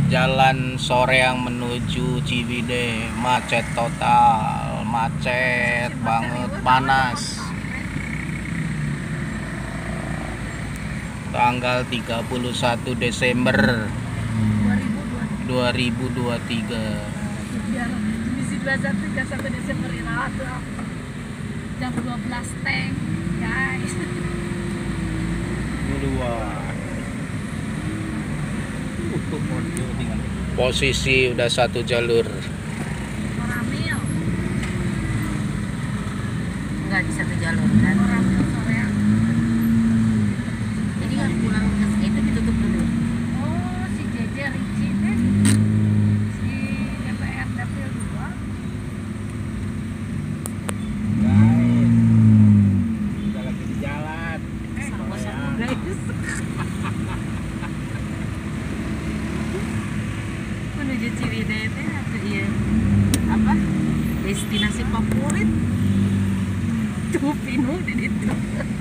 Jalan Soreang menuju Ciwidey macet total, macet banget, panas. Tanggal 31 Desember 2023. Misi 21 Desember ini ada jam 12 tank, guys. Posisi udah satu jalur. Koramil. Enggak di satu jalur kan. Koramil Soreang. Jadi kan pulang ke itu ditutup dulu. Oh, si JJ Ricci teh. Si DPR Dapil 2. Kita lagi di jalan. Sama-sama guys. Menuju Ciwidey teh atuh ieu. Apa? Destinasi favorit. Tuh Pinu di ditu.